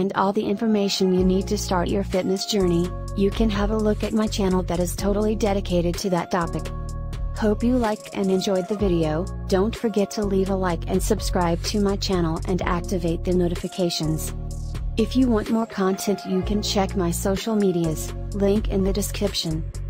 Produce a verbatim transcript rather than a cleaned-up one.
find all the information you need to start your fitness journey, you can have a look at my channel that is totally dedicated to that topic. Hope you liked and enjoyed the video. Don't forget to leave a like and subscribe to my channel and activate the notifications. If you want more content, you can check my social medias, link in the description.